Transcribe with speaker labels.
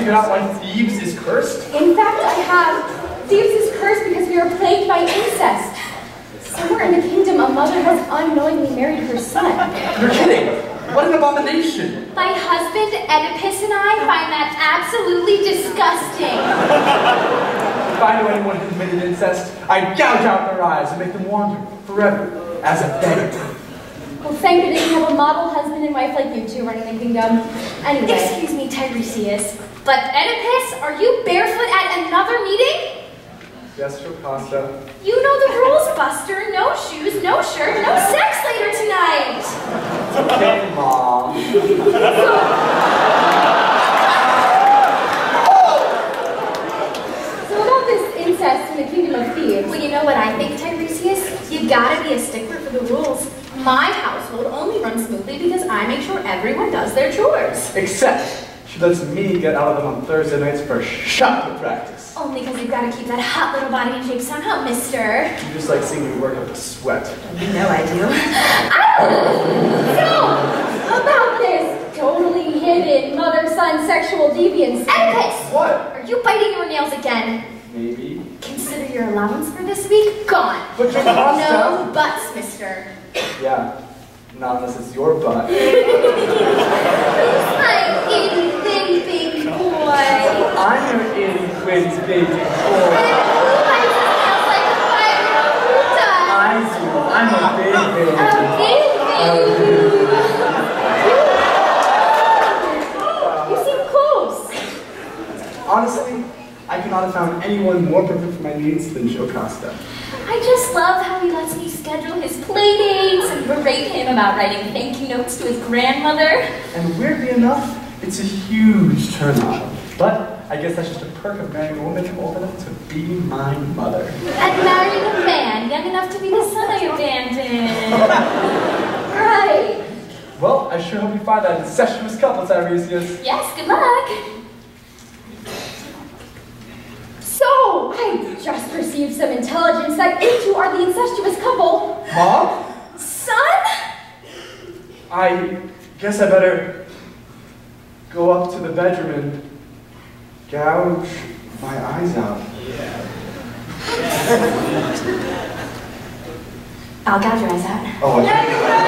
Speaker 1: figured out why Thebes is cursed?
Speaker 2: In fact, I have. Thebes is cursed because we are plagued by incest. Somewhere in the kingdom, a mother has unknowingly married her son.
Speaker 1: You're kidding! What an abomination!
Speaker 3: My husband, Oedipus, and I find that absolutely disgusting.
Speaker 1: If I know anyone who committed incest, I'd gouge out their eyes and make them wander forever as a beggar.
Speaker 2: Well, thank goodness you have a model husband and wife like you two running the kingdom. Anyway.
Speaker 3: Excuse me, Tiresias, but Oedipus, are you barefoot at another meeting?
Speaker 1: Yes, Jocasta.
Speaker 3: You know the rules, Buster. No shoes, no shirt, no sex later tonight.
Speaker 1: Okay, Mom.
Speaker 2: So about this incest in the kingdom of Thebes.
Speaker 3: Well, you know what I think, Tiresias? You gotta be a stickler for the rules. My household only runs smoothly because I make sure everyone does their chores.
Speaker 1: Except she lets me get out of them on Thursday nights for shotgun practice.
Speaker 3: Only because you've got to keep that hot little body in shape somehow, mister.
Speaker 1: You just like seeing me work up a sweat.
Speaker 3: You know I do.
Speaker 2: So, about this totally hidden mother-son sexual deviance.
Speaker 3: Oedipus!
Speaker 1: What?
Speaker 3: Are you biting your nails again?
Speaker 1: Maybe.
Speaker 3: Consider your allowance for this week gone.
Speaker 1: But Jocasta.
Speaker 3: No buts, mister.
Speaker 1: Yeah. Not unless it's your butt.
Speaker 3: My itty-bitty big boy.
Speaker 1: I'm your itty-bitty baby boy.
Speaker 3: And who bites his nails like a 5-year-old who does?
Speaker 1: I do. I'm a big baby.
Speaker 2: You seem close.
Speaker 1: Honestly, I could not have found anyone more perfect for my needs than Jocasta.
Speaker 3: I just love how he lets me schedule his play dates and berate him about writing thank you notes to his grandmother.
Speaker 1: And weirdly enough, it's a huge turn on. But I guess that's just a perk of marrying a woman old enough to be my mother.
Speaker 3: And marrying a man young enough to be the son I abandoned.
Speaker 2: Right.
Speaker 1: Well, I sure hope you find that incestuous couple, Tiresias.
Speaker 3: Yes, good luck.
Speaker 2: So, I just received some intelligence that you two are the incestuous couple.
Speaker 1: Mom?
Speaker 3: Son?
Speaker 1: I guess I better go up to the bedroom and gouge my eyes out.
Speaker 3: I'll gouge your eyes out.
Speaker 1: Oh, I